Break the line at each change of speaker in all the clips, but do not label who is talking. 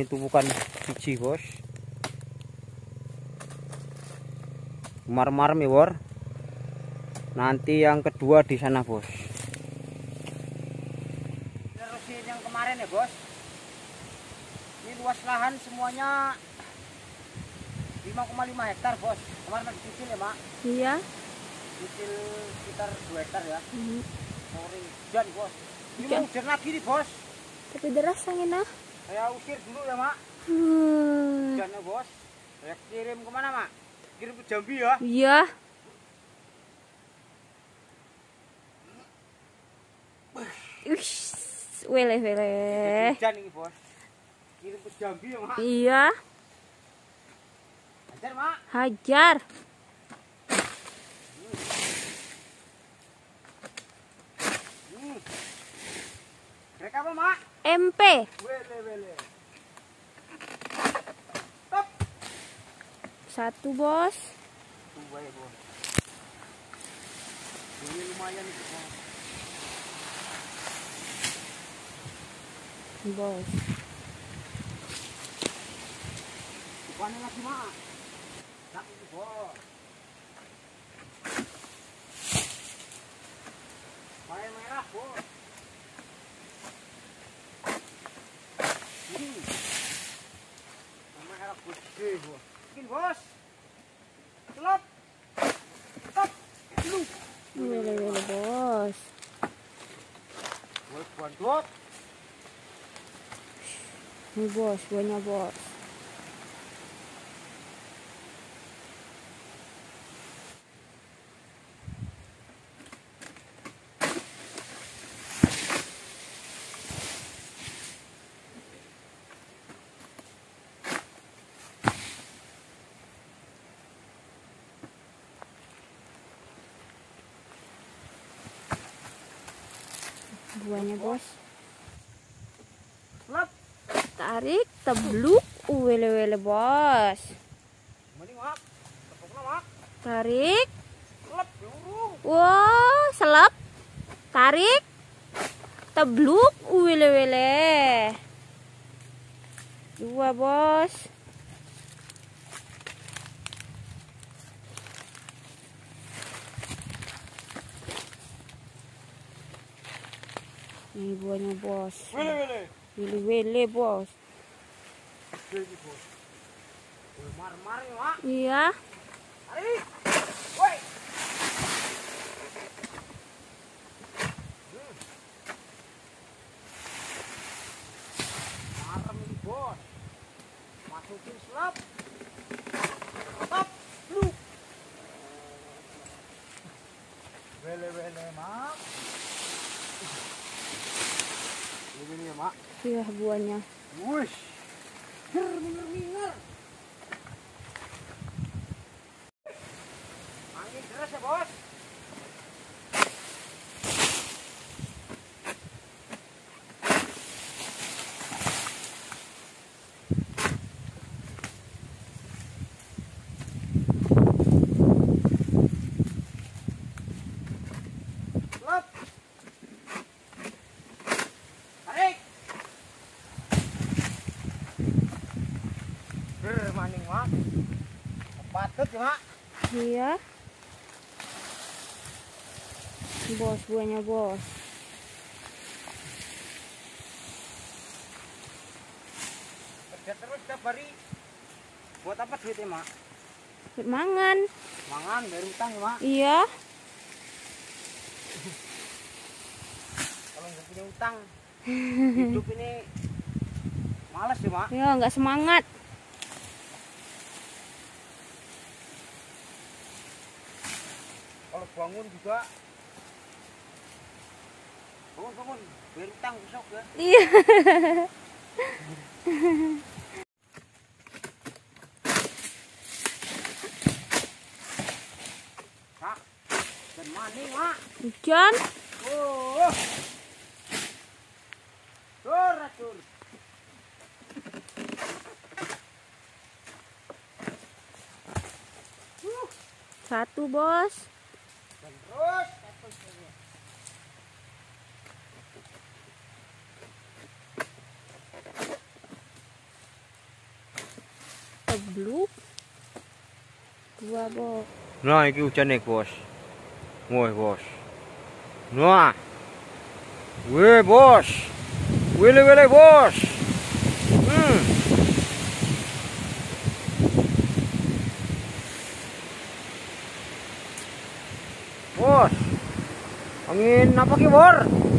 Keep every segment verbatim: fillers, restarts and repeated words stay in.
tumpukan biji, bos. Marem-marem ya, bor. Nanti yang kedua di sana, bos. Terusin yang kemarin ya, bos. Ini luas lahan semuanya lima koma lima hektar, bos. Kemarin masih kecil ya, Mak?
Iya.
Kecil sekitar dua hektar ya.
Hmm.
Sore hujan, bos. Ini
Hujan.
mau hujan lagi nih, bos.
Tapi deras anginnya.
Saya usir dulu ya, Mak.
Hmm.
Hujannya, bos. Saya kirim kemana, Mak? Kirim ke Jambi ya.
Iya. Ush, wele wele.
Hujan ini, bos. Kirim ke Jambi ya, Mak.
Iya.
Hajar, Mak.
Hajar.
Hmm. Mereka apa, Mak?
M P.
Wele wele. Stop.
Satu, bos.
Tunggu ya, bos. Ini lumayan nih, bos.
Bos.
Bukannya lagi, Mak. Tak ini, bos. Pakai merah, bos. Ini. Merah gede, bos. Bikin, bos. Celop. Stop. Lu.
Wele wele, bos.
Bos, buat.
Ini, bos, buahnya, bos. Buahnya, bos.
Celop.
Tarik, tebluk, wele wele, bos.
Mending, Mak. Tepuknya, Mak.
Tarik.
Celop, lurung.
Wow, selap. Tarik. Tebluk, wele wele. Dua, bos. Ini buahnya, bos.
Wele wele.
Wele wele, bos.
Gede, bos. Mar-mar ya, Mak.
Iya.
Tarik. Woi. Hmm. Marem ini, bos. Masukin selap. Stop. Lu. Wele-wele, Mak. Ini ya, Mak.
Iya, buahnya.
Wush. Ger, minger-minger. Angin deras ya, bos. Lep. Tarik. Ger, maning, Mak. Patut ya, Mak.
Iya. Bos, buahnya, bos.
Kerja terus tiap hari. Buat apa duitnya, Mak?
Buat mangan.
Mangan, bayar utang ya, Mak.
Iya.
Kalau nggak punya utang, hidup ini males ya, Mak.
Ya, nggak semangat.
Kalau bangun juga, bangun bangun, bayar utang besok ya.
Iya.
Kak, dan maning, Mak.
Hujan.
Oh, tur, tur.
Satu, bos.
Dan terus, terus, terus.
Tebluk. Dua bos.
Nah, ini hujan nih, bos. Woi, bos. Nah. Wih, bos. Wile wile, bos. Hmm. Bos. Angin apa ki, Bor?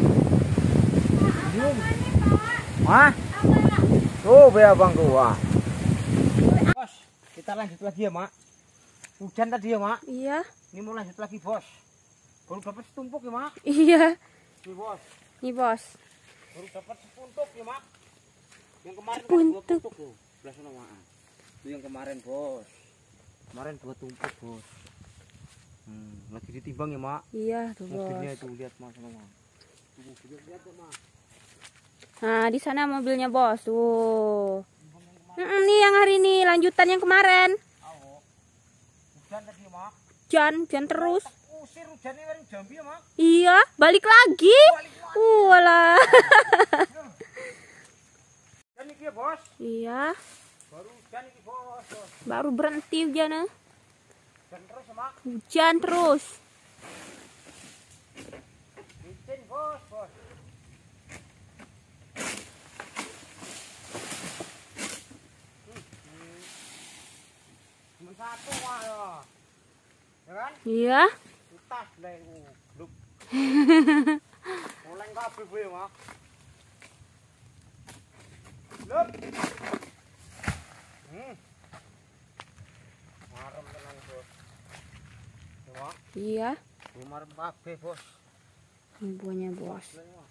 Hah? Tuh, be abang tuh, wah. Bos, kita lanjut lagi ya, Mak. Hujan tadi ya, Mak.
Iya.
Ini mau lanjut lagi, bos. Baru dapat setumpuk ya, Mak.
Iya.
Nih, bos.
Nih bos.
Baru dapat sepuntuk ya, Mak. Yang kemarin kan
Sepuntuk.
dua puntuk tuh. Belah sana, Mak. Itu yang kemarin, bos. Kemarin dua tumpuk, bos. Hmm, lagi ditimbang ya, Mak.
Iya tuh bos.
Mobilnya itu lihat, Mak, sama, Mak. Tuh, mobilnya lihat ya, Mak.
Nah di sana mobilnya bos tuh. Mm-mm, nih yang hari ini lanjutan yang kemarin.
Awo. Hujan tadi, Mak.
Hujan, hujan terus.
Usir hujannya dari Jambi ya, Mak.
Iya, balik lagi.
Balik lagi.
Walah.
Hujan ini ya, bos.
Iya,
Baru hujan ini, bos. bos.
baru berhenti hujannya.
Hujan terus ya, Mak.
Hujan terus.
Licin, bos, bos. Cuma satu, Mak, ya. Ya kan?
Iya.
Tas lah itu. Bluk. Oleng kabeh kowe, Mak. Lep. Hmm. Marem tenan, bos. Ya, Mak.
Iya.
Marem kabeh, bos.
Ini buahnya bos.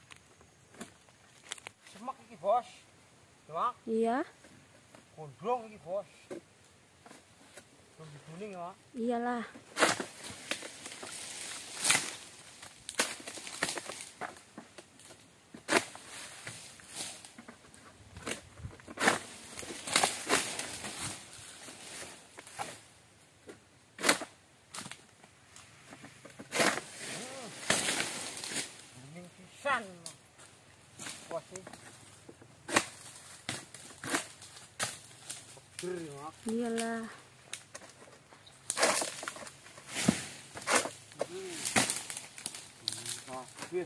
Semak iki, bos. Ya, Mak.
Iya.
Gondrong iki, bos. Gondrong kuning, ya, Mak.
Iyalah.
Kuning pisan. Bos iki. Peger, ya, Mak.
Iyalah.
Habis.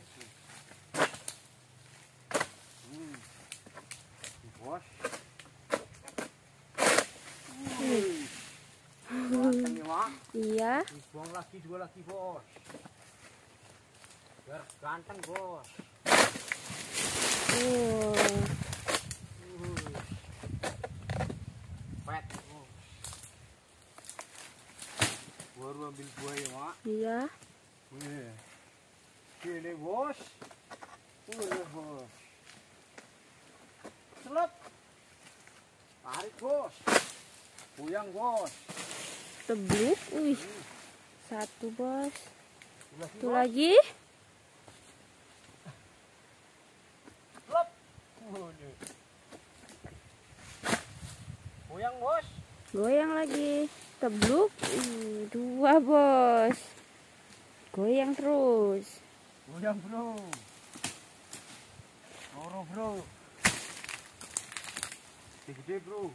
Hmm. Bos. Wih. Ganteng ya, Mak.
Iya.
Dibuang lagi dua lagi, bos. Biar ganteng, bos.
Oh.
Uh. Pet, bos. Baru ambil buah ya, Mak.
Iya.
Wih. Gini, bos. Wih, bos. Selep. Tarik, bos. Goyang, bos.
Tebluk. Wih. Satu bos.
Lagi,
Satu
bos.
lagi.
Selep. Wih. Goyang, bos.
Goyang lagi. Tebluk. Ih, dua bos. Goyang terus.
Goyang, bro. Loro, bro. Gede, bro.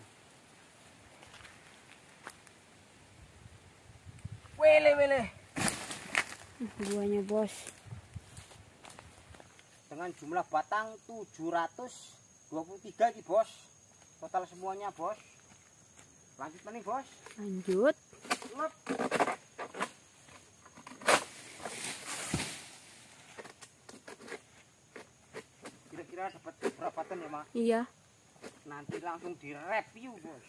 Wele, wele.
Buahnya bos.
Dengan jumlah batang tujuh ratus dua puluh tiga ki, bos. Total semuanya, bos. Lanjut nih, bos.
Lanjut.
Lep. Kira-kira dapat berapa ton ya, Mak?
Iya.
Nanti langsung direview, bos.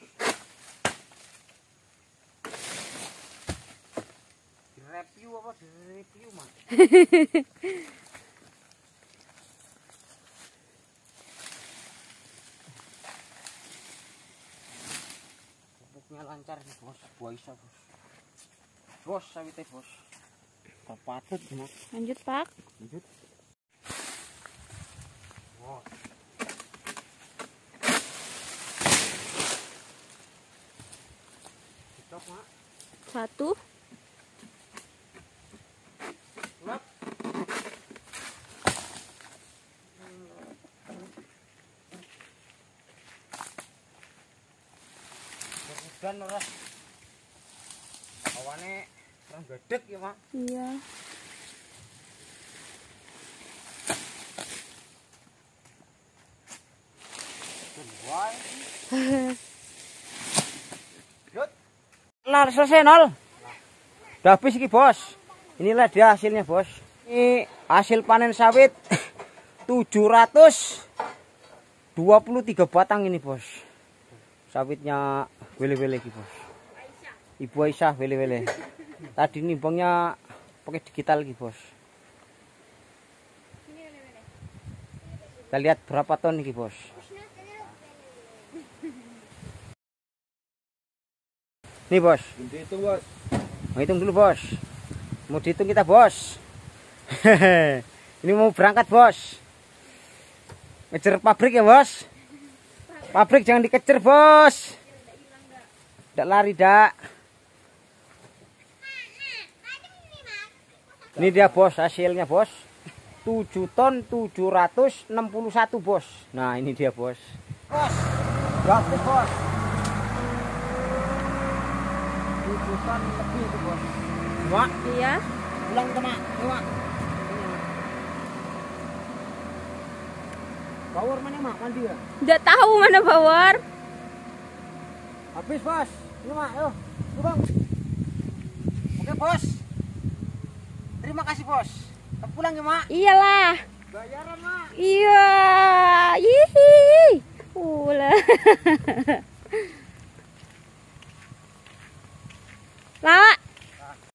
Direview apa direview, Mak? Pupuknya lancar nih, bos. Buah isa, bos. Bos, sawite, bos. Kepatut, Mak.
Lanjut Pak.
Lanjut. Bos. Stop, Mak.
Satu.
Lep. udan ora. Awane kurang gedek ya, Mak.
Iya.
Wah. Yut. Lah selesai nol. Udah habis iki, Bos. Inilah dia hasilnya, Bos. Ini hasil panen sawit tujuh ratus dua puluh tiga batang ini, Bos. Sawitnya wele-wele iki, Bos. Ibu Aisyah wele-wele. Tadi nimbangnya pakai digital iki, Bos. Kita lihat berapa ton iki, Bos. Nih, Bos.
Dihitung, Bos.
Mau hitung dulu, Bos. Mau dihitung kita, Bos. Ini mau berangkat, Bos. Ngejar pabrik ya, Bos. Pabrik jangan dikejar, Bos. Tidak lari, dak. Ini dia, Bos, hasilnya, Bos. tujuh ton tujuh ratus enam puluh satu, Bos. Nah, ini dia, Bos. Bos. Habis, Bos. tujuh ton lebih itu, Bos. Mak,
Iya.
pulang ke Mak. Ini, Mak. Bawor mana, Mak? Mandi ya?
Nggak tahu mana bawor.
Habis, Bos. Ini, Mak. Ayo. Yuk, Bang. Oke, Bos. Terima kasih, Bos. Kita pulang ya, Mak.
Iyalah.
Bayaran, Mak.
Iya. Yihi. Ulah. Lah.